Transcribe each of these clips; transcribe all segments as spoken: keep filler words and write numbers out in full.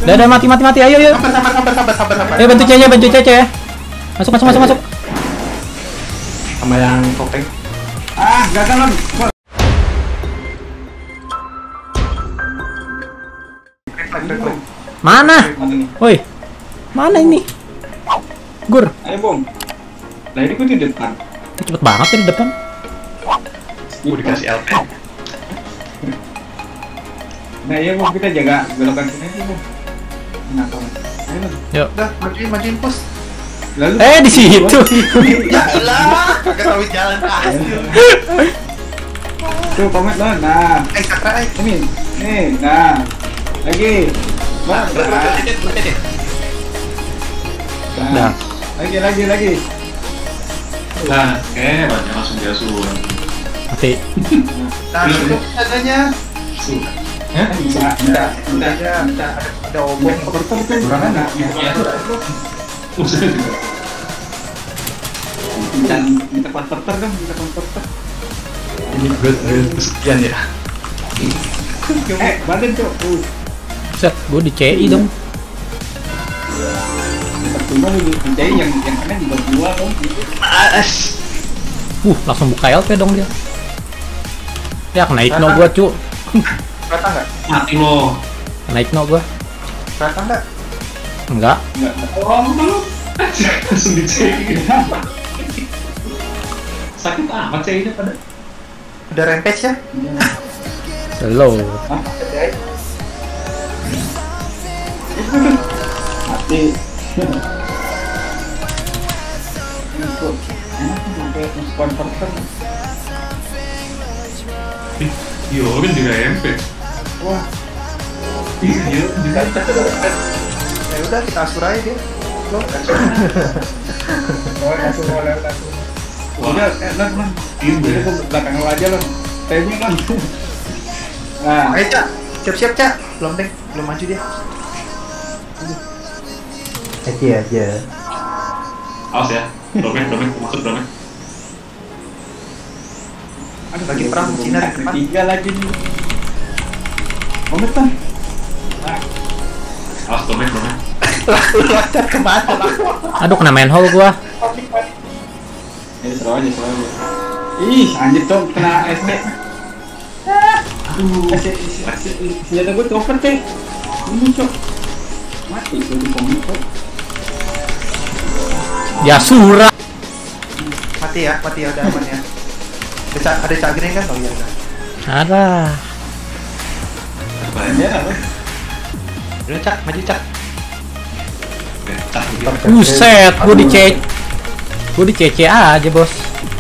Udah, udah, mati, mati, mati. Ayo, ayo. Sabar, sabar, sabar, sabar, sabar, sabar. Ayo bantu Cece, bantu Cece ya. Masuk, masuk, masuk, masuk. Sama yang topeng. Ah, gagal lagi. Mana? Woi. Mana ini? Gur. Ayo, Bung. Nah, ini gue di depan. Cepet banget ya di depan. Gue dikasih L P. Nah, iya, Bung, kita jaga belokan sini aja, Bung. Nah, Bung. Ayo, Bung. Yuk. Udah, majuin, majuin pos. Lalu Eh, di situ. Ya elah, kagak tahu jalan kasih. tuh komet lo. Nah, Eh, sakra, eh. ini. Nih, nah. Lagi. Nah, Nah. Lagi, lagi, lagi. Nah, kayaknya banyak langsung diasuh. Mati. Nah, cukup adanya. Hah? Bisa, bisa, bisa, Ada, bisa. ada obeng. Betul, betul. Kurang enak. Dan minta konverter dong, minta konverter. Ini gue kesekian ya. Eh, badan tuh. Uh, Set, gue di C I dong. percuma lu mencari yang yang kena juga gua dong. As. Uh, langsung buka L P dong dia. Ya kena Igno gua, cu. Rata nggak? Mati lo. Kena Igno gua. Rata nggak? Enggak. Enggak. Oh, lu. Langsung dicek. Sakit amat cainya pada. Udah rampage ya? Slow. Hah? Mati. Itu enak tuh sampai konverter. Iya, kan juga M P. Wah, Iya, juga. Ya udah, kita asur aja dia. Lo, oh langsung boleh langsung. Udah, eh, lan, lan. Iya, Jadi gua belakang lo aja, lan. Timing, lan. Nah, ayo Cak, siap-siap Cak. Belum deh, belum maju dia. Aja aja. Awas ya. Domek, domek, masuk domek. aduh, Lagi perang Cina di depan. Tiga lagi nih. Komet, lan. Awas domek, domek. Loncat kemana lah? Aduh, kena manhole gua. Ya, seru aja, seru aja. Ih, anjir tuh kena S D. Aduh, senjata gue cover cek. Ini cok. Mati gue di komik. Ya surah. Mati ya, mati ya, udah aman ya. Ada Cak, ada Cak Green kan? Oh iya udah. Ada. Ya, apa? Udah Cak, maju Cak. Oke, tak gitu. Buset, gua di C Gua di C C aja, Bos.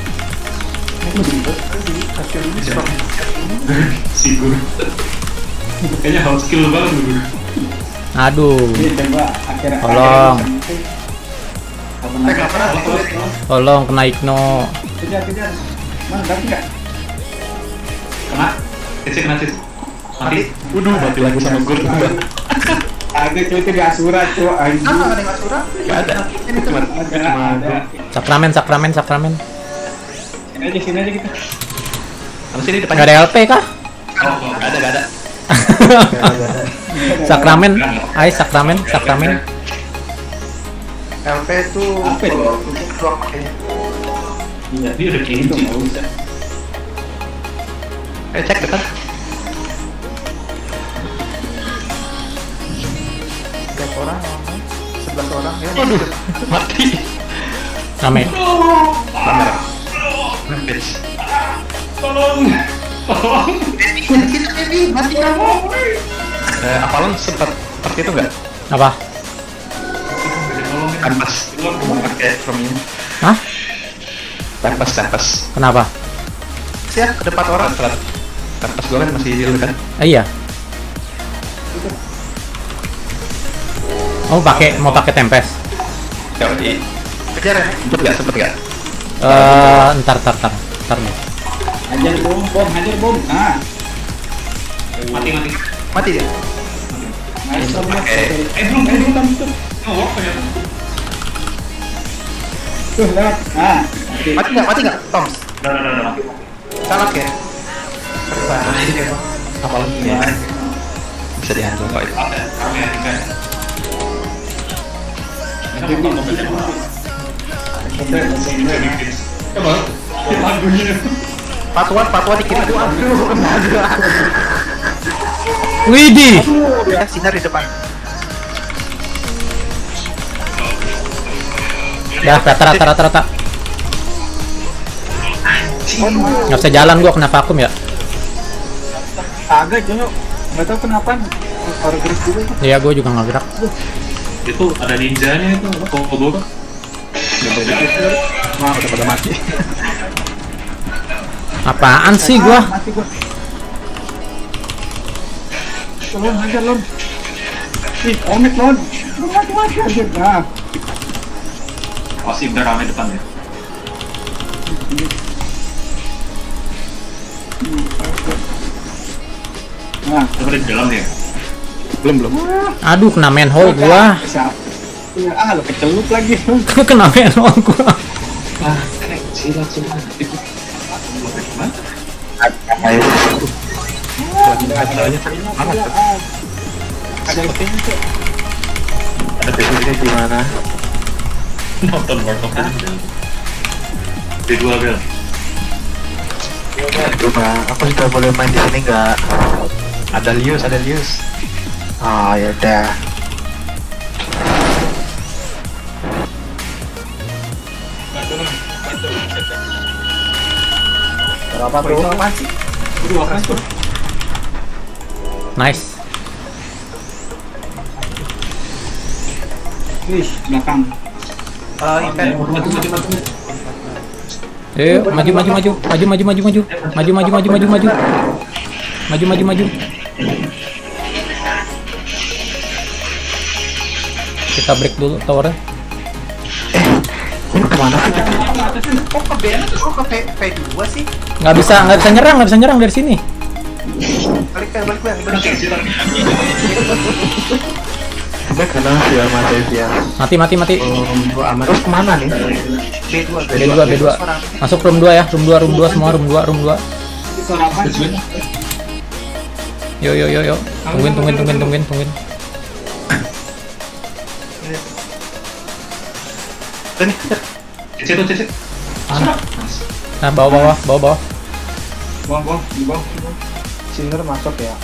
Si guru. Kayaknya hard skill banget guru. Aduh. Ini coba akhir Tolong. Eh, nggak pernah. Tolong kena Igno. Kejar, kejar. Mana dapat enggak? Kena. Cece kena cece. Mati. Waduh, mati lagi sama guru. Ada cuy itu di Asura cuy. Anjir. Ah, ada yang Asura? Gak ada. Ini cuma Ada, ada. Sakramen, sakramen, sakramen. Sini aja, sini aja kita. Sama sini depan. Gak ada L P kah? Oh, gak ada, gak ada. Sakramen, ay sakramen, sakramen. L P itu Apa itu? ruang makanya. Iya, dia udah Itu kinci. nggak usah. Ayo cek depan. Berapa orang? Sebelas orang. Ya, Aduh, mati. Rame. kamera. Rampage. Tolong. Tolong. Kita ini mati kamu. Eh, Avalon sempat seperti itu nggak? Apa? Kanvas. Mau pakai from ini. Hah? Kanvas, kanvas. Kenapa? Ya, ada empat orang. Kanvas gue kan masih heal kan? Eh, iya. Oh, pakai mau pakai tempest. Ya, i. Kejar ya? Sempet nggak? Sempet nggak? Eh, ntar, ntar, ntar, ntar nih. Hajar bom, bom, hajar bom. Nah, Mati, mati. Mati dia. nice bom. Pakai. Eh, belum, Eh, belum, belum. Oh, ternyata. Tuh, lewat. Nah, mati. Mati nggak? Mati nggak? Toms. Udah, udah, udah, udah. Salah ya? Serba. Apalan ini. Bisa dihandle kok itu. Ada, kami ya, enggak ya. Jadi ini Coba, lagunya. Patuan, patuan di kiri tuh. Aduh, kemana? Widih. Ya, sinar di depan. Dah, rata rata rata rata. Nggak bisa jalan gua, kena vakum ya. agak Jono. Nggak tahu kenapa. Orang gerak juga tuh. Iya, gua juga nggak gerak. Itu ada ninjanya itu, combo. Wah, udah pada mati. Apaan sih gua? Mati gua. Lon, hajar Lon. Ih, omet Lon. Mati-mati aja. Nah. Pasti udah ramai depan ya. Nah, Coba di dalam ya. Belum, belum. Aduh, kena manhole gua. Siapa? Ya, ah, lo kecelup lagi. Kena manhole gua. Ah, silat silat. Itu. Ayo. Ada yang tuh. Ada bisnisnya gimana? Nonton World of Tanks. D dua Bel. Coba, aku sudah boleh main di sini nggak? Ada Lius, ada Lius. Oh ya udah. Berapa tuh? Apa sih? Itu apa tuh? Nice. Wih, belakang. Uh, Imper. Maju maju maju. Yuk, maju maju maju. Maju maju maju maju. Maju maju maju maju maju. Maju maju maju. Kita break dulu towernya. Ini kemana sih? Kok ke B, kok ke P, P2 sih? Nggak bisa nggak bisa nyerang nggak bisa nyerang dari sini. Balik balik balik balik balik. Coba karena sial mati ya. Mati mati mati. Gua aman. Terus kemana nih? B dua B dua B dua. Masuk room dua ya. Room dua room dua semua room dua room dua. Itu suara apa sih? Yo yo yo yo. Tungguin tungguin tungguin tungguin tungguin. Sini. Cici tuh cici. Mana? Nah, bawah bawah bawah bawah. Bawah, bawah, di bawah. Sinner masuk ya.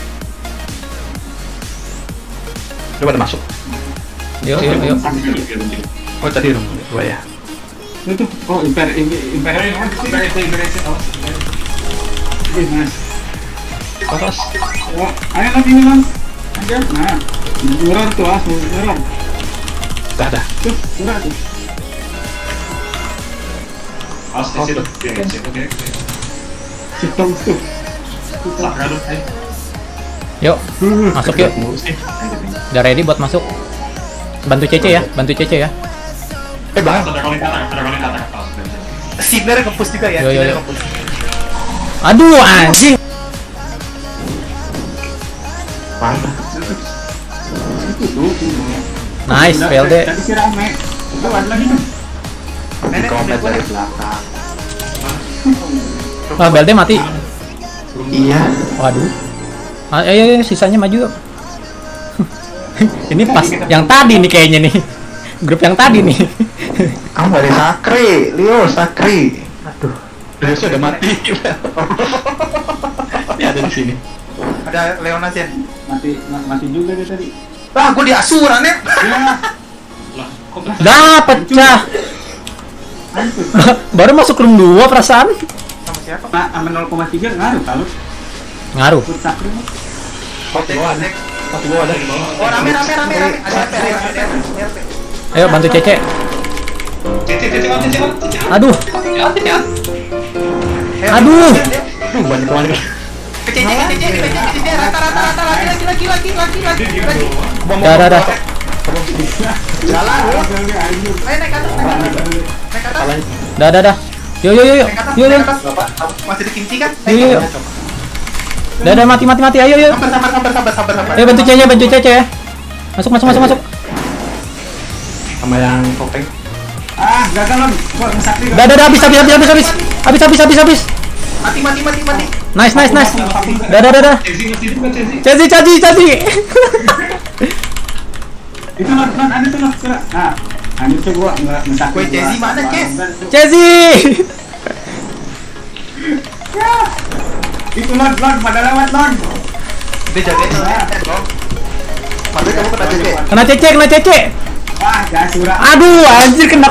Coba ada masuk. Yo yo yo. Oh tadi room dua ya. Itu tuh, oh imper, imper, imper, imper, imper, awas. Wih, nice. Atas. Oh, ayo nanti ini Lon. Aja, nah. Murah tuh, ah, murah. Dah dah. Tuh, murah tuh. Awas di situ. Oke oke. Sistem tuh. Sakra lu. Yuk, masuk yuk. Udah ready buat masuk. Bantu Cece ya, bantu Cece ya. Eh bang. Ada rolling kata, ada rolling kata. Awas. Sinner nge-push juga ya. Yo, yo, Sinner yo. nge-push. Aduh anjing. Mana? Itu tuh. Nice, P L D. Tadi si rame. Itu ada lagi tuh. Nenek Komen udah dari gua. belakang. Ah, B L D mati. Iya. Waduh. Ah, ayo, ayo, sisanya maju. Ini pas yang tadi nih kayaknya nih. Grup yang tadi nih. Kamu dari Sakri, Leo Sakri. Aduh. Lius udah mati. Ini ada di sini. Ada Leona Zen. Mati, ma- mati juga dia tadi. Wah, gua di asuran ya. Ya, Lah, kok Dah pecah. hancur. Baru masuk room dua perasaan. Sama siapa? Nah, sama nol koma tiga ngaruh kalau Ngaruh. ikut sakri mah. Oh, di bawah ada. Oh, di bawah ada. Oh, rame rame rame rame. Ada R P, ada R P, ada R P. Ayo bantu Cece. cici cici on cici on cici. Aduh. Aduh. Aduh, banyak banget. Kecil kecil kecil kecil kecil rata rata rata lagi lagi lagi lagi lagi lagi lagi. Dah dah dah. Jalan. Ini hancur. Ayo naik ke atas naik ke atas. Naik ke atas. Dah dah dah. Yo yo yo yo. Naik ke atas. Yo yo. Naik ke atas. Masih dikunci kan? Yo yo yo. Dah dah mati mati mati. Ayo yo. Sabar sabar sabar sabar sabar sabar. Ayo bantu Cece bantu Cece ya. Masuk masuk masuk masuk. Sama yang topeng. Ah, gagal Lon. Gua sakri. Dah dah dah habis habis habis habis habis habis habis habis habis. Mati, mati, mati, mati. Nice, nice, nice. Dah, dah, dah, dah. Cezi, Cezi bukan Cezi. Cazi, cazi, cazi. Itu non, non, ada tuh non, kira. Nah, anu tuh gua nggak mentak. Woi, Jesse mana, Ces? Cazi. Ya. Itu non, non, pada lewat non. Dia jagain tuh, Bang. Padahal kamu kena cece. Kena cece, kena cece. Wah, Jasura. Aduh, anjir kena.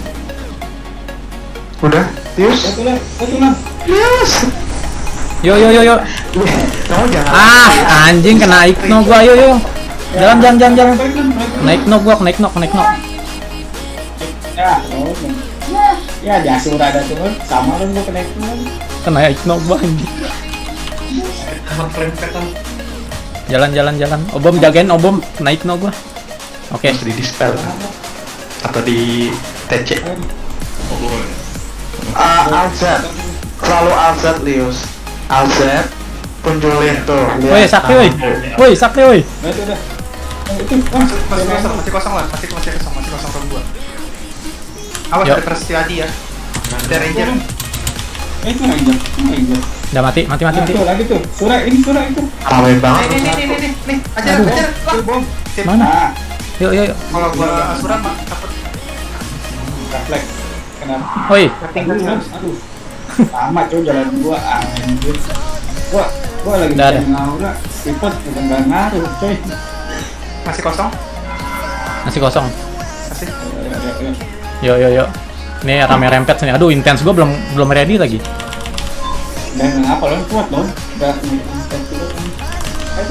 Udah, Tius. Itu non, itu non. Tius. Yo, yo, yo, yo. Kamu jangan. Ah, anjing kena ikno gua. Yo, yo. Jalan, jalan, jalan, jalan. Balik non, balik non. Naik no gua, naik no, naik no. Ya, oh. Ya, Jasura ada tuh non. Sama non gua kena itu non. Kena ikno gua anjing. Amat keren petan. Jalan, jalan, jalan. Obom jagain Obom, naik no gua. Oke. Harus di dispel atau di T C. Oh, boy. Ah, Alzat. Selalu Alzat, Lius. Alzat punculin tuh. Woi, sakti woi. Woi, sakti woi. Nah, itu udah. Oh, itu oh, Masih kosong, masih kosong lah, masih masih kosong, masih kosong room gua. Awas Yuk. ada Prasetya ya. Ada Ranger. Eh, itu aja. Itu aja. Udah mati, mati, mati, Nah, mati. tuh lagi tuh. Surah ini, surah itu. Rame Nih, banget. nih, nih, nih, nih, nih, nih, ajar, Aduh. ajar, lah, bom. Sip. Mana? Nah, Yuk, yuk, yuk. Kalau gua asuran mah takut refleks. Kenapa? Woi, ketinggalan Aduh, terus. aduh. Sama cuy jalan gua anjir. Gua gua lagi Udah ada. cari ngaura, siput udah enggak ngaruh cuy. Masih kosong? masih kosong. Masih. Ya, ya, ya. Yuk, yuk, yuk. Ini rame rempet sini. Aduh, intens gua belum belum ready lagi. Dan apa lo kuat lo? Udah intens dulu kan. Ayo.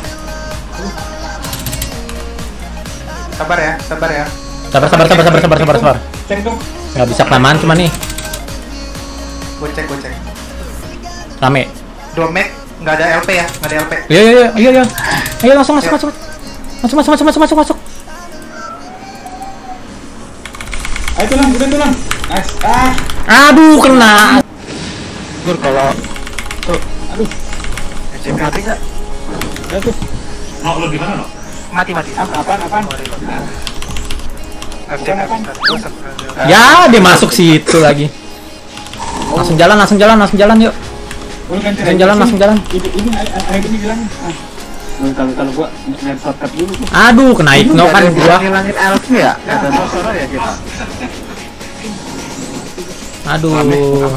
Sabar ya, sabar ya. Sabar, sabar, sabar, sabar, sabar, sabar, sabar. Cek dong. Nggak bisa kelamaan cuma nih. Gua cek, gua cek. Rame. Domek nggak ada L P ya, nggak ada L P. Iya, iya, iya, iya, iya. Ayo langsung masuk, masuk. Masuk, masuk, masuk, masuk, masuk, masuk. Ayo tulang, udah tulang. Nice. Ah, Aduh, kena. Gur kalau aduh. mati nggak? Ya tuh. Mau lo gimana, no? Mati, mati. Apa apaan apaan? F C, Ya, dia masuk situ lagi. Langsung jalan, langsung jalan, langsung jalan yuk. Udah ganti Langsung jalan, langsung jalan. Ini ini ada ini bilangnya. Ah. Gua kalau kalau gua lihat shortcut dulu tuh. Aduh, kena ikno kan gua. Ngilangin elf ya? Ada sosoro ya kita. Aduh.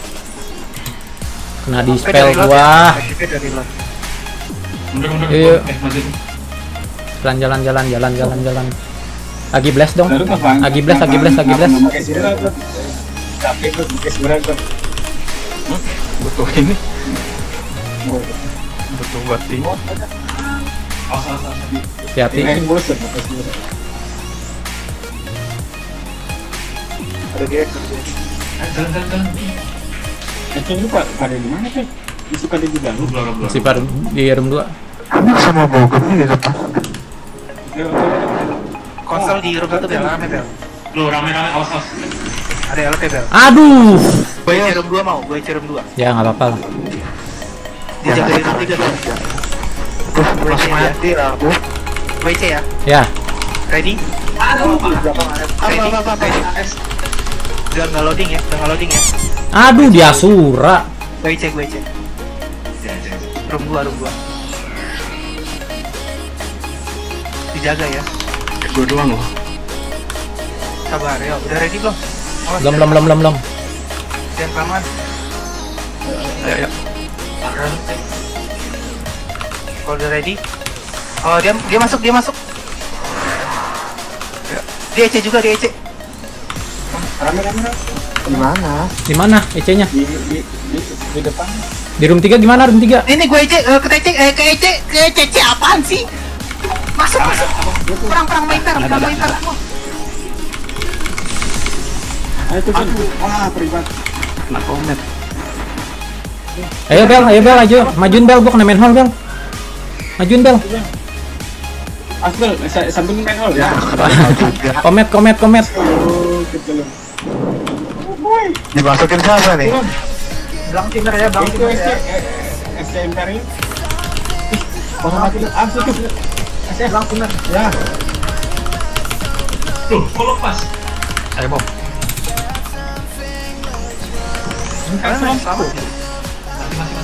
Kena dispel gua. Mundur, mundur. Iya. Eh, masih. Jalan, jalan, jalan, jalan, jalan, jalan. Lagi blast dong. Baru mah, Bang. Lagi blast, lagi blast, lagi blast. Pakai sirah tuh. Tapi tuh pakai sirah tuh. Butuh ini. Oh, Butuh buat ini. Awas, awas, awas. Hati-hati. ini bosan pakai sirah. Ada dia. Eh, jalan, jalan, jalan. Eh, cuy, lu Pak, pada di mana sih? Suka di dalam. Lu belum, belum. Masih baru di room dua. Kamu sama bogornya gitu pak? Konsol di room satu bel, rame bel. Lu rame-rame, awas, awas. Ada L P bel. Aduh. Gue C room dua mau, gue C room dua. Ya nggak apa-apa lah. Dijaga di room tiga bel. Tuh langsung mati lah aku. W C ya, Ya. ready? Ready? Apa apa apa. Udah nggak loading ya, udah nggak loading ya. Aduh, dia Asura. Gue C, gue C. Ya, ya. Room dua, room dua. Dijaga ya. Gue doang loh. Sabar ya, udah ready belum? Awas, Belum, belum, belum, belum, belum. jangan kelamaan. Ayo ayo. Kalau udah ready, oh dia dia masuk, dia masuk. Dia E C juga, dia E C. Rame rame rame. Di mana? Di mana E C-nya? Di di di di depan. Di room tiga gimana room tiga? Ini gue E C, eh, ke E C, eh, ke E C, ke E C, C apaan sih? Masuk, masuk. Perang, perang militer, perang militer. Ayo tuh, tuh. Wah, privat. Nak komet. Ayo Bel, ayo Bel, ayo. Majuin Bel, gua kena main hall Bel. Majuin Bel. Asbel, sa- sambil main hall ya. Komet, komet, komet. Oh, kecil. Dimasukin siapa nih? Blang timmer ya, blang Itu timmer S C, ya. eh, S C Imperial. Ih, orang mati tuh, asli tuh. S C, Blang timmer. ya. Loh, kok lepas? Ayo bom. Kalian main sama?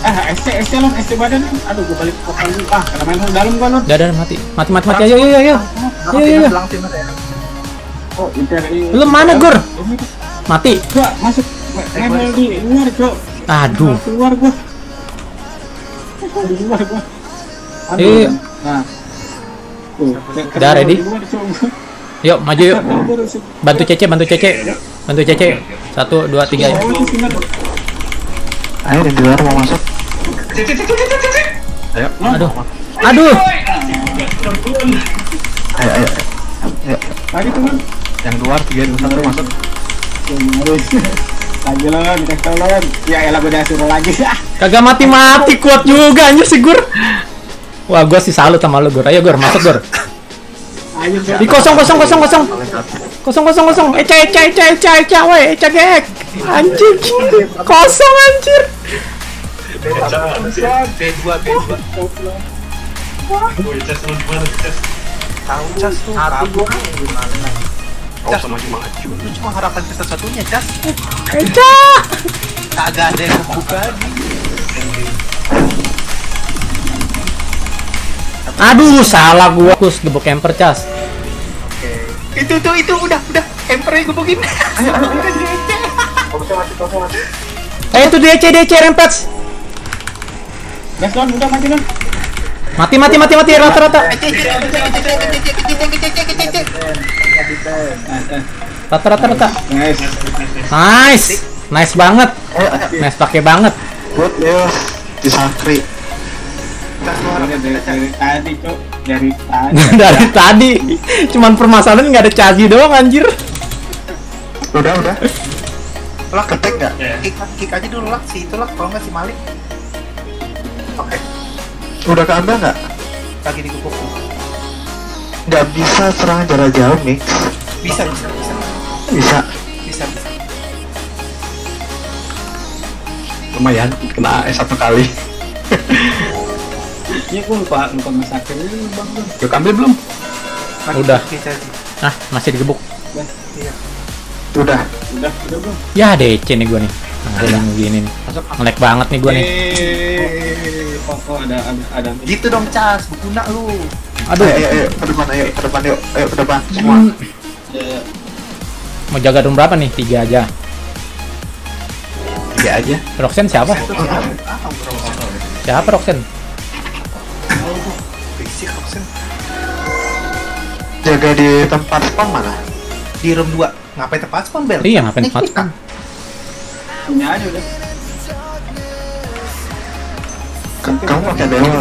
Ah, S C, S C lah, S C badan. Aduh, gue balik ke depan dulu. Ah, karena main dalam kan lu. Udah, udah, mati. Mati, mati, mati. Ayo, ayo, ayo. Ayo, ayo, ayo. Oh, inter ini. Lu mana, Gur? Mati. Gua masuk nempel di luar, Cok. Aduh. Keluar gua. Di luar gua. Iya. Nah. Tuh, Udah ready? Yuk, maju yuk. Bantu Cece, bantu Cece. Bantu Cece. Satu, dua, tiga. Oh, itu final. Ayo di luar mau masuk. Ayo. Aduh. Aduh. Ayo, ayo. Ayo. Lagi tuh, Man. Yang luar tiga dua satu masuk. Lagi lon, dikasih lon. Ya elah gue udah suruh lagi. Kagak mati-mati, kuat juga anjir si Gur. Wah, gua sih salut sama lu, Gur. Ayo, Gur, masuk, Gur. Ayo, Cok. Di kosong, kosong, kosong, kosong. Kosong, kosong, kosong. Eca, eca, eca, eca, eca, weh, eca gek. Anjir. Kosong anjir. B dua, B dua. Woi, Cas lu gimana Cas? Tahu Cas tuh, kabur gimana? Cas Oh, maju maju. Itu cuma harapan kita satunya, Cas. Eca. Kagak ada yang buka lagi. Aduh, salah gua. Kus gebuk camper, Cas. Oke. Itu tuh itu udah udah empernya gebukin. Ayo ayo ayo. Eh, itu D C, D C, rempet. Gas lon, udah mati lon. Mati, mati, mati, mati, rata-rata. Rata-rata, rata. Nice. Nice. Nice banget. Nice pakai banget. Good news. Di Sakri. Dari, dari, dari tadi, Cok. Dari tadi. Dari tadi. Cuman permasalahan nggak ada caji doang anjir. Udah, udah. Lak Ketek nggak? Kick, kick aja dulu Lak, si itu Lak, kalau nggak si Malik. Oke, Udah keambil nggak? lagi digubuk. Nggak bisa serangan jarak jauh, Mix. Bisa, bisa, bisa. Bisa. Bisa, bisa. Lumayan, kena S satu kali. Ini gue lupa, lupa masakin ini, Bang. Yuk ambil belum? Lagi Udah. Kita aja. Ah, masih digebuk. Iya. Udah. Udah, udah, Bang. Ya D C nih gua nih. Nah, udah begini nih. Nge-lag banget nih gua nih. Eh, kok kok ada ada ada. Gitu dong, Cas, berguna lu. Aduh, Ayo, ayo, ayo, ke depan, ayo, ke depan, yuk, ayo, ke depan, semua. Ya, mau jaga dong berapa nih? Tiga aja. Tiga aja. Roxen siapa? Ah, bro. Siapa Roxen? Basic option. Jaga di tempat spawn mana? Di room dua. Ngapain tempat spawn, Bel? Iya, ngapain Nih, tempat kita. spawn? punya aja udah. K- Kamu pakai dewa.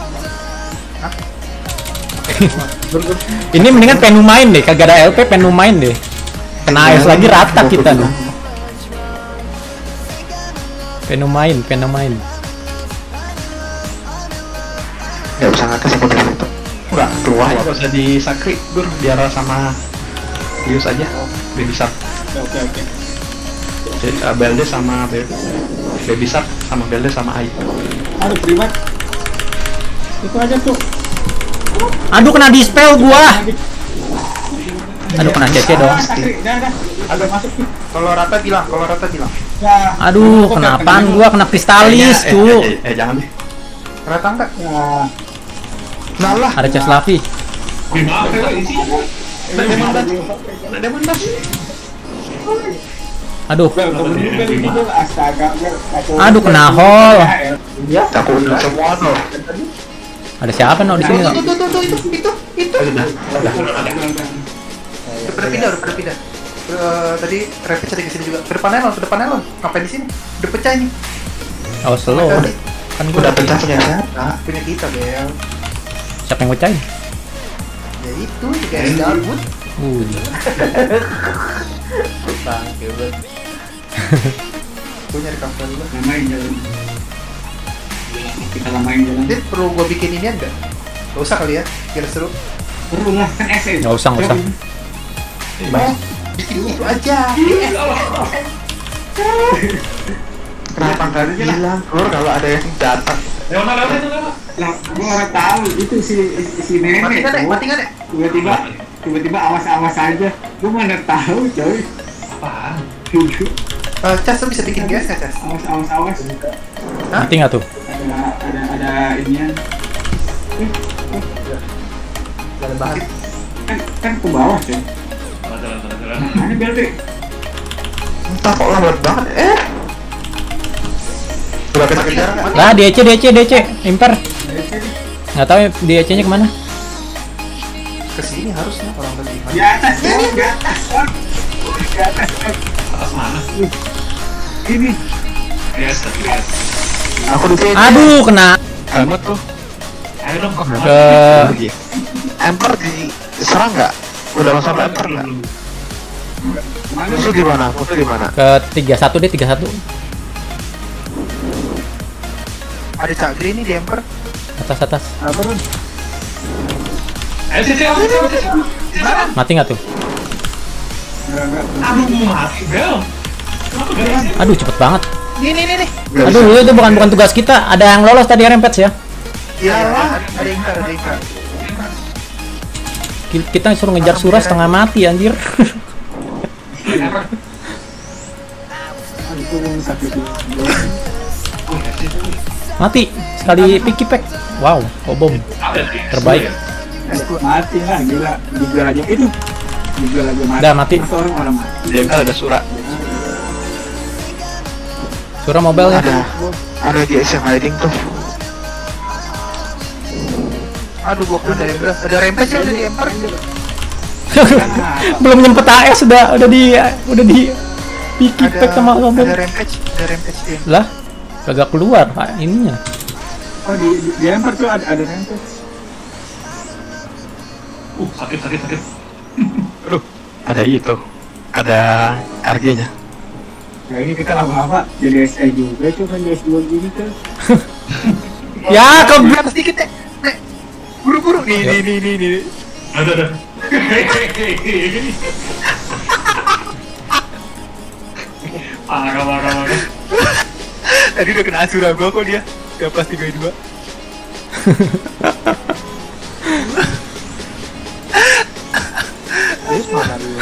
Ini mendingan pengen main deh, kagak ada L P pengen main deh. Kena ice lagi rata kita nih. Pengen main, pengen main. Nggak usah ngakas aku dari itu. Enggak, keluar ya. Nggak usah di Sakri, Dur, biar sama Lius aja. Baby Shark. Oke oke. Uh, Belde sama Baby, Baby Shark sama Belde sama Ai. Aduh privat. Itu aja tuh. Aduh, kena dispel gua. Aduh, kena C C dong. Dah dah. Ada masuk tuh. Kalau rata bilang, kalau rata bilang. Ya. Aduh, kenapaan gua kena kristalis Eh, tuh. Eh, eh, eh, jangan deh. Rata enggak? Ya. Nah lah. Ada Ceslavi. Wih, maaf ya, isi. Ada Demon Dash. Ada Demon Dash. Aduh. Bel, tunggu dulu Bel, ini Bel. Astaga, Bel. Kacau. Aduh, kena hole. Ya. Aku udah semua tuh. Ada siapa no di sini no? Tuh, tuh, tuh, tuh, itu, itu, itu. Udah, udah. Udah pada pindah, udah pada pindah. Eh, tadi rapid cari ke sini juga. Ke depan Elon, ke depan Elon. Ngapain di sini? Udah pecah ini. Oh, slow. Tadi Kan gua Udah pecah punya siapa? punya kita, Bel. siapa yang pecahin? Ya itu, kayak es gabut. Uh. Bangke, Bel. Gue nyari kafe dulu. Lamain jalan. Kita lamain jalan. Jadi perlu gue bikin ini enggak? Gak usah kali ya, biar seru. Perlu lah, kan S E. Nggak usah, nggak usah. Oh, bikin itu aja. Kenapa nggak bilang? Dur, kalau ada yang datang. Lewat mana lewat itu lewat? Lah, gua nggak tahu itu si si nenek. Mati kan, coy. mati kan? Tiba-tiba tiba-tiba awas-awas aja. Gua mana tahu, coy. Apaan? Eh, Cas, lu bisa bikin gas nggak, Cas? Awas, awas, awas. Mati nggak tuh? Ada, ada, ada inian. Jalan banget. Kan, kan ke bawah sih. Jalan, jalan, jalan, jalan. Ini berarti. Entah kok lambat banget. Eh. Udah kita kejar nggak? Lah D C D C D C Imper. Nggak tahu ya D C-nya kemana? Kesini harusnya orang tadi. Di atas, oh, di atas, oh. Di atas, oh. Atas mana? Ini. Yes, yes. Aku di sini. Aduh, kena Helmet tuh. Ayo dong, kok. ke Emper diserang nggak? Udah masuk Emper nggak? Musuh di mana? Musuh di mana? ke tiga satu deh, tiga satu. Ada Cagri ini di Emper. Atas atas. Apa tuh? Ayo, sih, sih, ayo, sih, sih, sih. Mati nggak tuh? Enggak, enggak. Aduh, mati, Bel. Kenapa gak sih? Aduh, cepet banget. Nih, nih, nih, nih. Aduh, itu bukan bukan tugas kita. Ada yang lolos tadi Rampage ya. Iya, ada ada Inka, ada Inka. Ki- Kita suruh ngejar Surah setengah mati anjir. Itu yang sakit. Mati sekali picky pack. Wow, bom terbaik. Mati lah, gila. Dijual aja itu. Dijual aja mati. Udah, mati. Masa orang orang mati. Dia kan ada surat. Surah mobile ya. Ada. Ada G S yang hiding tuh. Aduh, gua kena ada Emper. Ada Rampage ya, udah di Emper. Belum nyempet A S udah udah di udah di picky pack sama Ada mobile. Rampage, ada Rampage di Emper. Lah, kagak keluar ah, ininya. Oh, di di, di Emper tuh ada ada Rampage. Uh, sakit, sakit, sakit. Aduh. Ada itu. Ada R G-nya. Nah, ini kita lama-lama jadi S I juga tuh kan di S dua gini tuh. Ya, ke Di atas dikit, Nek. Nek. Buru-buru. Nih, nih, nih, nih, nih. Ada, ada. Parah, parah, parah. Tadi udah kena Asura gua kok dia. Udah pas tiga dua. Terus mana dulu?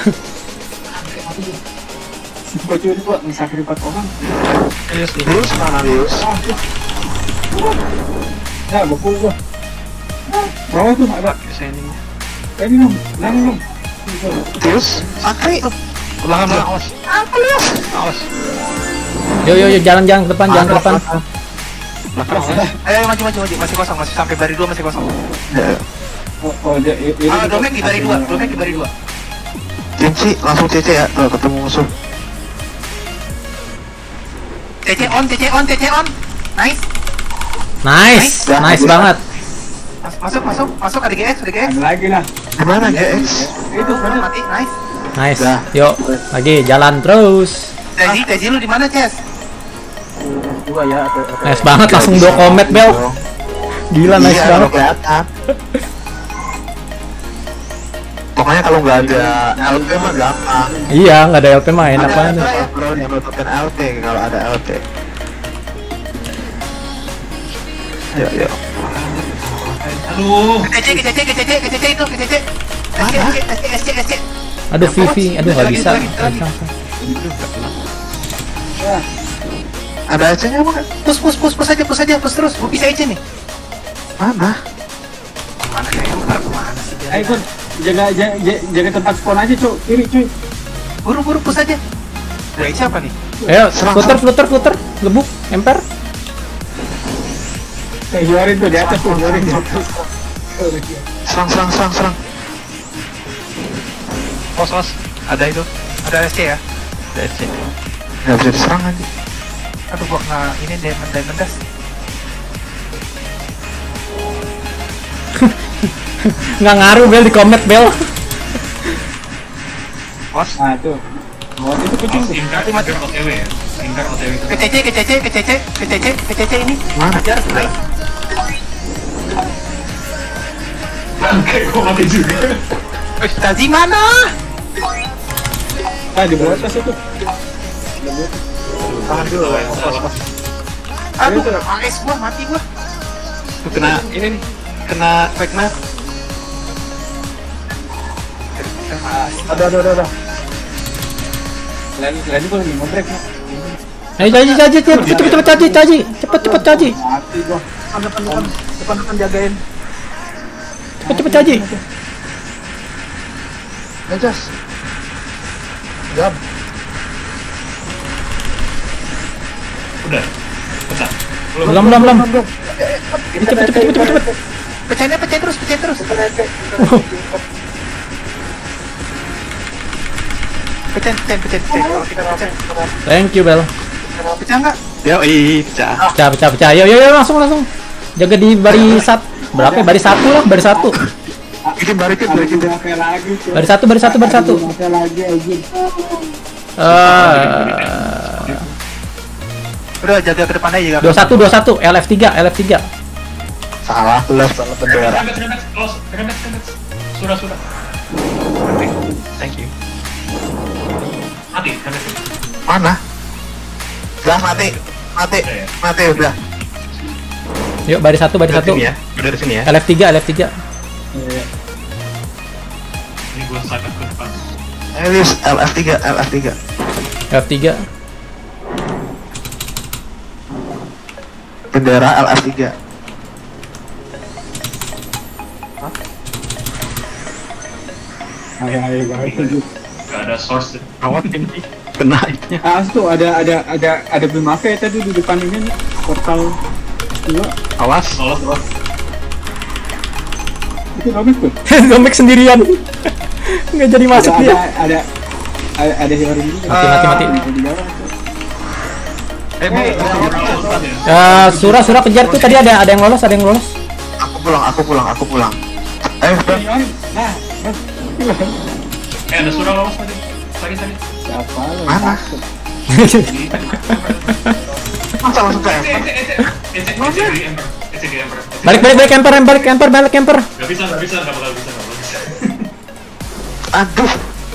Baju itu buat ngesakri empat orang. Terus mana Lius? Ya, bukul gua. Bawah tuh ada. Kesini. Ini dong, nang dong. Terus Sakri. Belakang belakang. Awas. Awas. Yo yo yo jalan-jalan ke depan, jalan ke depan. Belakang. Ayo, maju, maju, maju. Masih kosong, masih sampai bari dua masih kosong. Ya. Oh, oh dia ini. Ah, domek di bari dua, domek di bari dua. Cinci langsung C C ya. Tuh ketemu musuh. C C on, C C on, C C on. Nice. Nice, nice banget. Mas- Masuk, masuk, masuk. Ada G S, ada G S. Ada lagi lah. Di mana G X? Itu Mana mana? mati, nice. Nice. Dah. Yuk, lagi jalan terus. Teji, Teji lu di mana, Ces? Dua ya atau atau- Nice banget langsung dua komet bel. Gila nice Iya, banget. kelihatan. Pokoknya kalau nggak ada L P mah gampang. Iya, nggak ada L P mah enak Ada banget. kontrol yang nutupin L P kalau ada L P. Ayo, ayo. Aduh. Ke C C, ke C C, ke C C, ke C C itu, ke C C. S C, S C, S C, S C. Aduh Vivi, aduh nggak bisa. Lagi, lagi, Nggak lagi. bisa. Ada E C-nya apa? Push, push, push, push aja, push aja, push terus. Gua bisa aja nih. Mana? Mana kayak Emper, kemana sih dia? Ayo Kun, jaga, jaga jaga tempat spawn aja cuy, kiri cuy. Buru-buru push aja. Dari siapa nih? Ayo, flutter, flutter, flutter, gebuk, emper. Eh, juarin tuh di atas tuh, juarin di atas. Serang, serang, serang, serang. Pos, pos. Ada itu. Ada S C ya? Ada E C. Nggak bisa diserang aja. Aduh, gua kena ini diamond diamond das. Nggak ngaruh bel di komet bel. Pos. Nah, itu. Oh, itu kucing tuh. Ingkar, Mati, mati. ingkar O T W ya. Ingkar O T W itu. Ke C C, ke C C, ke C C, ke C C, ke C C ini. Mana? Ajar, nice. Bangke, gua mati juga. Eh, Tazi mana? Ah, di bawah atas itu. Tahan dulu. Pas, pas. Aduh, A S gua mati gua. Tuh kena ini nih. Kena Vecna. Ada, ada, ada, ada. Lain, lain itu lagi ngobrek, Mak. Ayo caji caji cepet cepet cepet caji caji cepet cepet caji Mati gua. Depan depan depan depan depan jagain. cepet cepet caji. Mejas. Jam. Udah. Pecah. Belum belum belum. Cepet cepet cepet cepet cepet. Pecahin pecahin terus pecahin terus. Pecahin pecahin pecahin. Kalau kita pecahin. Thank you Bel. Pecah nggak? Yo, ih, pecah. Pecah pecah pecah. Yo yo yo langsung langsung. Jaga di bari sat berapa? Bari satu lah bari satu. Bikin barikin, barikin. Mati lagi. Cok. Bari satu bari satu bari satu. Mati lagi anjing. Eh Udah jaga ke depan aja. dua satu dua satu L F tiga L F tiga. Salah, belas salah bendera. Remet, remet, close, remet, remet. Sudah, sudah. Thank you. Mati, remet. Mana? Udah mati, mati, mati udah. Yuk bari satu bari satu. Sini ya, udah dari sini ya. L F tiga L F tiga. Ini gua sangat ke depan. Elis L F tiga, L F tiga. L F tiga. Bendera L F tiga. Ayo ayo ayo. Gak ada source. Awat ini kena hitnya. Ah, tuh ada ada ada ada Bimafe tadi di depan ini nih, portal dua. Awas. Lolos, lolos. Itu Robek tuh. Domek sendirian. Nggak jadi masuk ada, dia. ada ada ada Hyorin juga. Mati mati mati. Ada di bawah, tuh. Eh, Bu. Eh surah surah kejar tuh tadi ada ada yang lolos ada yang lolos. Aku pulang, aku pulang, aku pulang. Eh, udah. Hyorin. Nah, Eh, ada surah lolos tadi. Lagi, tadi. siapa lo? Mana? Masa langsung ke Ece, Emper? ece, ece. Ece, ece di Ember. Ece di Ember. Balik balik balik camper balik camper balik camper. Gak bisa, gak bisa, gak bakal bisa, gak bakal bisa. Aduh.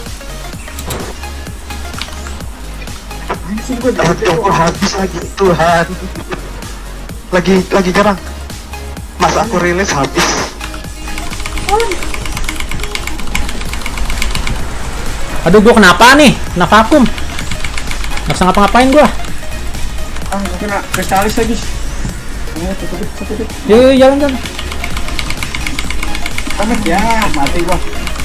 Aduh, habis lagi Tuhan. Lagi lagi jarang. Mas aku rilis habis. Aduh gua kenapa nih? Kena vakum. Nggak bisa ngapa-ngapain gua. Ah, kena kristalis lagi. Ayo, cepet cepet. Yuk yuk, jalan jalan. Kamet ya, mati gua.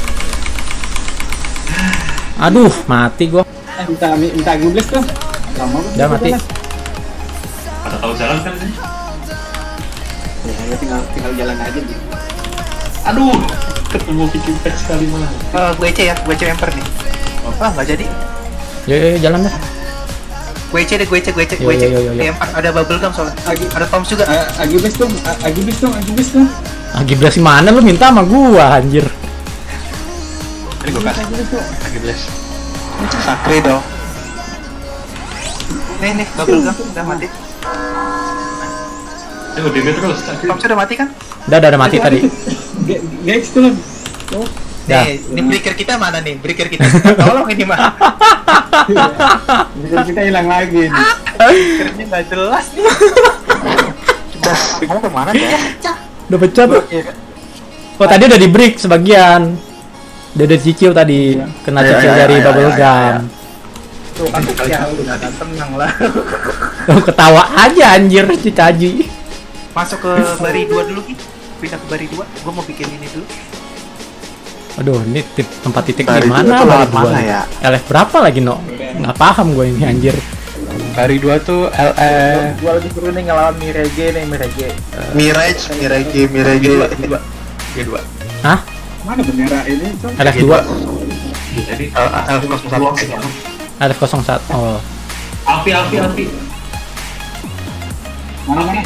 Aduh mati gua. Eh, minta minta gubles tuh. Lama gua. Udah mati. Pada tahu jalan kan ini? Ya, ayo tinggal tinggal jalan aja gitu. Aduh, ketemu bikin teks sekali malah. Eh, gue C ya, gue C Emper nih. Ah, nggak jadi. Yuk yuk, yuk jalan dah. Gue C deh, gue C, gue C, Yo, gue C. yo, yo, yo, yo. Di Emper ada bubble gum soalnya. Agi- Ada Toms juga. Ah, Agibes dong, ah, Agibes dong, Agibes dong. Ah Gibras mana lu minta sama gua anjir. Ini gue kasih Agibes dong. lagi bless. Sakri dong. Nih nih, bubble gum udah mati. Tunggu, D B terus. Toms udah mati kan? Udah udah, udah mati tadi. Ge- Gex tuh. Oh, Dah. Nih, ini breaker kita mana nih? Breaker kita. Tolong ini mah. bisa kita hilang lagi nih. Breakernya nggak jelas nih. Das, kamu kemana deh? Udah pecah tuh. Oh tadi udah di break sebagian. Udah udah cicil tadi. Kena Ayo, cicil ayo, dari ayo, bubble ayo, ayo, gum. Tuh kan ya udah tenang lah. Oh, ketawa aja anjir si Caji. Masuk ke bari dua dulu Ki. Pindah ke bari dua. Gua mau bikin ini dulu. Aduh, ini tip, tempat titik Bari di dua mana? tuh Bari lawan dua. mana ya? L F berapa lagi, No? Nggak paham gue ini anjir. Bari dua tuh L F. Gua lagi suruh nih ngelawan Mirage nih, Mirage. Mirage, Mirage, Mirage. G dua. Hah? Mana bendera ini tuh? L F dua. Jadi, L F nol satu. L F nol satu. Oh. Alfi, Alfi, Alfi. Mana mana?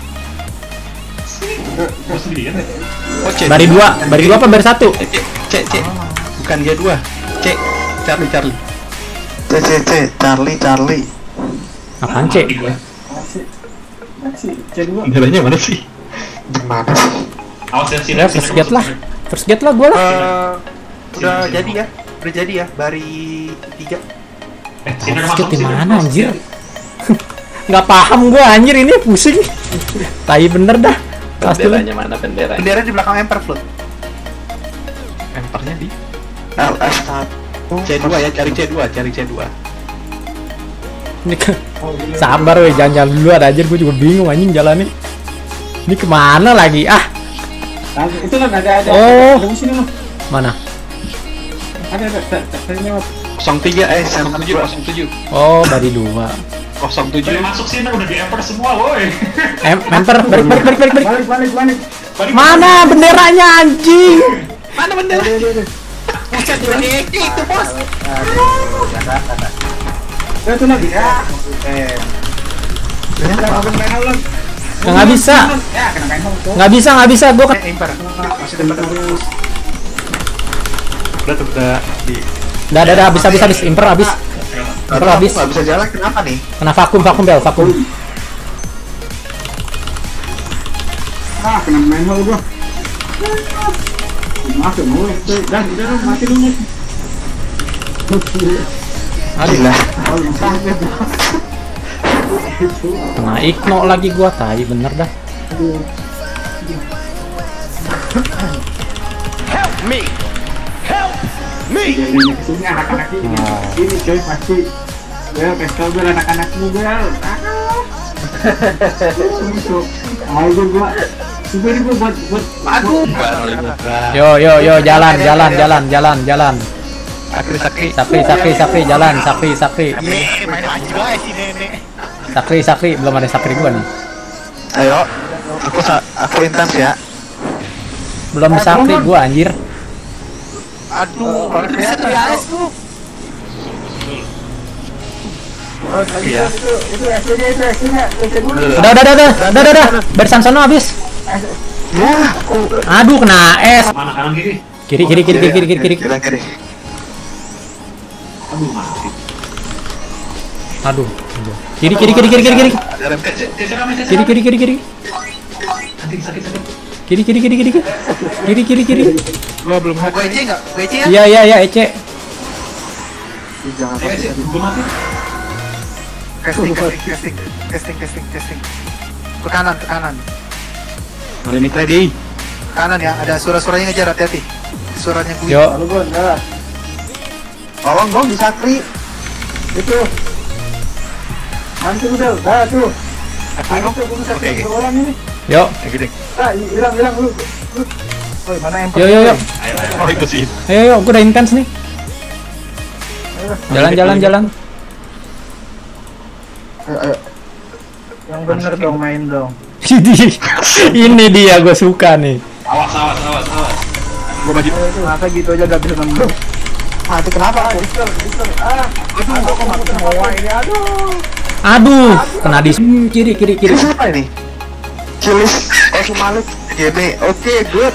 Gue sendirian ya? Oh, C. Bari dua, bari dua apa bari satu? C, C, C. Bukan G dua. C. Charlie, Charlie. C, C, C. Charlie, Charlie. Apaan C? Mati gue. Masih masih C dua. Benderanya mana sih? Di mana sih? Awas ya, sini. Ya first get lah. First get lah gue lah. Eh, udah jadi ya. Udah jadi ya, bari tiga. Eh, sini ada First get masuk, di sini ada mana masuk. anjir? Nggak paham gue anjir ini pusing. Tai bener dah. Pasti lah. Benderanya mana bendera? Bendera di belakang Emper float. Empernya di L F satu. C dua ya, cari C dua, cari C dua. Ini ke... Sabar weh, jangan jalan duluan aja, gue juga bingung anjing jalannya. Ini kemana lagi? Ah, Nah, itu kan ada ada. Oh. Ada sini loh. mana? Ada ada. Tadi lewat. nol tiga eh nol tujuh nol tujuh Oh, bari dua. nol tujuh Udah masuk sini udah di-emper semua, woi. Em, memper, balik, balik, balik, balik, balik. Balik balik balik. Balik. Mana benderanya anjing? mana bendera Buset, ini itu bos. Ya itu lagi ya. Eh. Ya, langsung main hal. Nggak bisa, Ya, kena main hal tuh. nggak bisa, nggak bisa. Gue kan. Eh, imper. Masih depan terus. udah tuh udah di Udah, udah, udah, habis, habis, habis. Imper habis. Imper habis. nggak bisa jalan kenapa nih Kena vakum, vakum bel, vakum. Ah, kena main hal gua. Masuk mulai. Dan udah mati dulu. Aduh, Oh, yang sampai. kena ikno lagi gua, tai bener dah. Ini kesini anak-anak ini. Ini coy pasti. Bel, pistol bel anak-anakmu bel. Ayo gua. Super gua buat buat Aku. Yo, yo, yo, jalan, jalan, jalan, jalan, jalan. sakri sakri Sakri, sakri, sakri, jalan, sakri, sakri. Ye, main aja guys si nenek. Sakri, sakri, belum ada sakri gua nih. ayo aku sa aku intens ya Belum sakri gua anjir. Aduh, bisa tuh ya es tuh. iya itu hasilnya itu hasilnya. Udah, udah, udah, udah, udah, udah, udah. Barisan sono habis. ya Aduh, kena es. Mana kanan kiri? Kiri, kiri, kiri, kiri, kiri, kiri, kiri. kiri kiri Aduh, mati. Aduh. Kiri, kiri, kiri, kiri, kiri, kiri. ada rem Geser, geser aja, geser Kiri, aja. kiri, kiri, kiri. Sakit, sakit, sakit. Kiri, kiri, kiri, kiri. Kiri, kiri, kiri. gua belum Mau gue ece nggak? Gue ece ya? Iya, iya, iya, Ece. Eh, sih, gua mati. Casting, casting, casting, casting, casting, casting. Ke kanan, ke kanan. hari ini ready Kanan ya, ada suara-suaranya ngejar, hati-hati. Suaranya gue. Yo. Lalu gua enggak. tolong dong di sakri Itu. Nanti udah, dah tuh. Ayo, Itu gua bisa Oke. ke orang ini. Yo. gede Ah, hilang hilang lu. Woi, mana yang Yo, yo, yo. Ayo, ayo. oh itu sih Ayo, yo, gua udah intens nih. Jalan, jalan, jalan. Yang bener dong main dong. Ini dia gue suka nih. Awas, awas, awas, awas. gua maju Masa gitu aja gak bisa nembus. mati kenapa? Pistol, pistol. Ah, aduh, kok mati semua ini. Aduh. Aduh, kena di hmm, kiri, kiri, kiri. ini siapa ini Cilis oh Sumalik gini oke good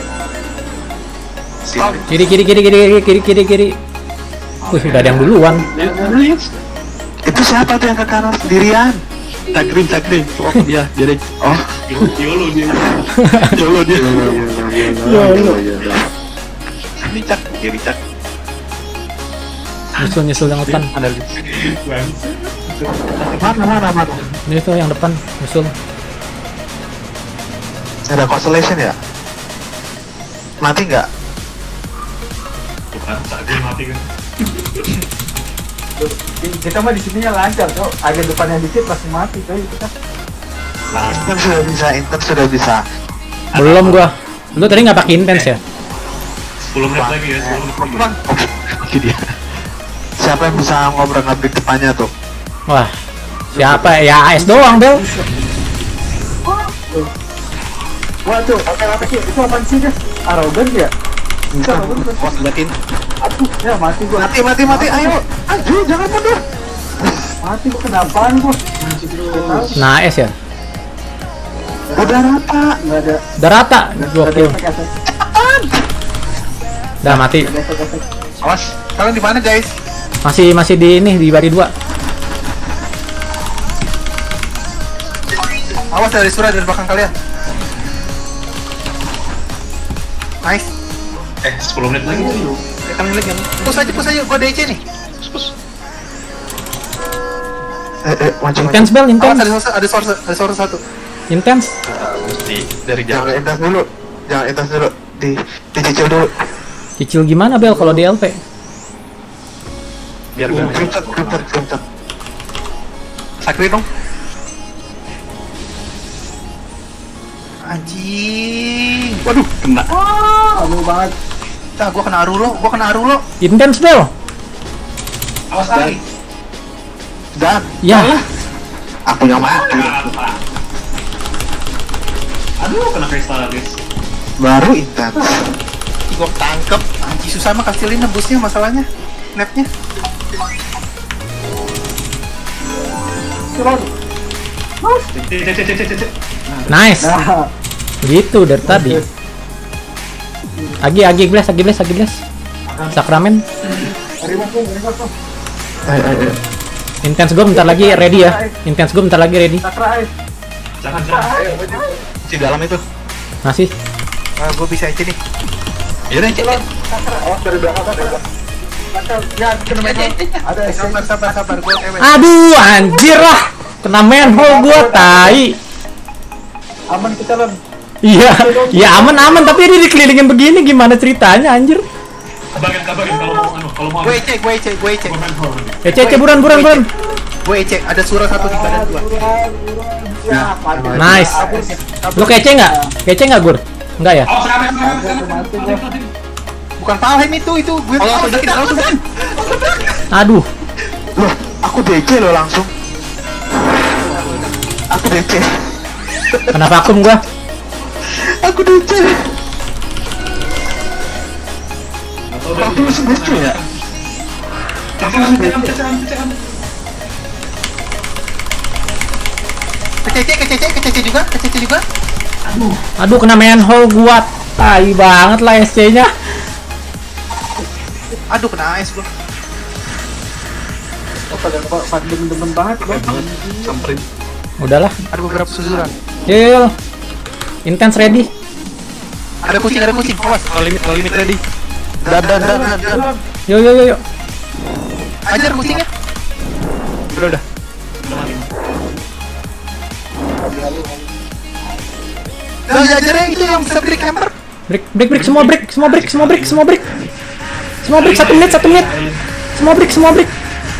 Stop. Kiri, kiri, kiri, kiri, kiri, kiri, kiri, kiri. Wih, udah ada yang duluan. itu siapa tuh yang ke kanan sendirian Sakri sakri oh dia dia deh oh Yolo dia. Yolo dia Yolo. ini cak kiri cak Nyusul, nyusul yang depan. ada mana mana mana Ini tuh yang depan, nyusul. ada constellation ya mati nggak Bukan, sakit mati kan. Kita mah di sininya lancar, tuh. Agak depannya dikit pasti mati, coy. Kita. Nah, Inten sudah bisa Inten sudah bisa Belum gua. Lu tadi nggak pakai intens ya? sepuluh menit lagi ya, sepuluh menit lagi. oh itu dia siapa yang bisa ngobrol-ngabrik depannya tuh Wah, siapa ya? A S doang, Bel. Wah, tuh, oke apa sih? Itu apaan sih, guys? Arogan ya? bukan bos batin Aduh, ya mati gua. mati mati mati ayo ayo jangan mundur Mati gua kenapaan gua? Nah, A S ya? udah rata Enggak ada. Udah rata. Enggak ada Gokil. efek-efek. Udah mati. Ada efek-efek. Awas, kalian di mana guys? Masih masih di ini di bari dua. Awas dari suara dari belakang kalian. Nice. Eh, sepuluh menit lagi sih. kalian lagi yang Push aja, push aja. Gua D C nih. eh eh maju maju Intens, Bel, Awas, intens. ada source, ada source, ada source satu. Intens. Mesti dari jangan jauh. intens dulu jangan intens dulu di dicicil dulu Cicil gimana, Bel, kalau di L P? biar gue screenshot screenshot screenshot Sakri dong. Anjing. Waduh, kena. Aduh banget. Ah, gua kena Arulo, gua kena Arulo. Intens Del. Awas lagi. Dan Ya. aku yang mati. Apa? Aduh, kena kristalis. Baru intens. Gua tangkep. Anjing susah mah kastilin nembusnya masalahnya. Netnya. Cek, cek, cek, cek, cek, cek. Nice. Nah, Gitu dari tadi. Agi, Agi, bless, Agi, bless, Agi, bless. Sakramen. terima tuh, terima tuh. Ayo, ayo, ayo. Intense gue bentar lagi ready ya. Intense gue bentar lagi ready. Sakra, ayo. Jangan, jangan. Ayo, ayo. Si dalam itu. Masih. Ah, gua bisa aja nih. Yaudah, cek. Sakra, awas dari belakang, dari belakang. Sakra, ya, kena main. Ada S C. Sabar, sabar, sabar. Gua cewek. Aduh, anjir lah. Kena manhole gue, tai. Aman kita lan. Iya, ya aman-aman tapi dia dikelilingin begini gimana ceritanya anjir. Kabarin, kabarin kalau mau anu, kalau mau. Gue ecek, gue ecek, gue ecek. Gua main horror. Ece, ece, buruan, buruan, buruan. Gue ecek. Ada surat satu di badan gua. Ya, mati. Nice. Lu kece nggak? Kece nggak, Gur? Enggak ya? Awas, kamen, kamen, kamen. Mati gua. Bukan Palheim itu, itu. Gue Oh, tahu langsung sakit langsung langsung. Aduh, Loh, aku D C loh langsung. Aku D C. kena vakum gua. Aku D C. Aku langsung D C ya. Cecekan, cecekan, cecekan, cecekan. Kecece, kecece, kecece juga, kecece juga. Aduh, kena manhole gua. Tai banget lah S C-nya. Aduh, kena es gua. Oh, pada pada demen-demen banget gua. Samperin. Udahlah. Ada beberapa susuran. Yo, yo, yo. Intense ready. Ada kucing, ada kucing. Awas. Kalau limit, kalau limit ready. Dan, dan, dan, dan, dan. Yo, yo, yo, yo. Ajar kucingnya. Udah, udah. Nah, ajarnya itu yang bisa break hammer. Break, break, break, semua break, semua break, semua break, semua break. Semua break, satu menit, satu menit. Semua break, semua break.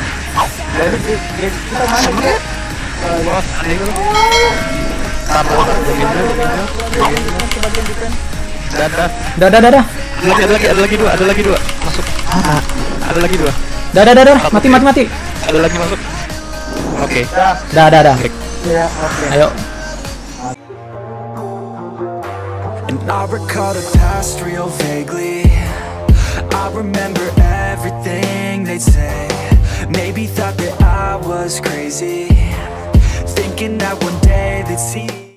Dan, dan. Dah, dah, dah, dah. Ada lagi, ada lagi, ada lagi dua, ada lagi dua. Masuk. Ada lagi dua. Dah, dah, dah, dah. Mati, mati, mati. Ada lagi masuk. Oke. Dah, dah, dah. Ya, oke. Ayo. And I recall the past real vaguely. I remember everything they'd say. Maybe thought that I was crazy, thinking that one day they'd see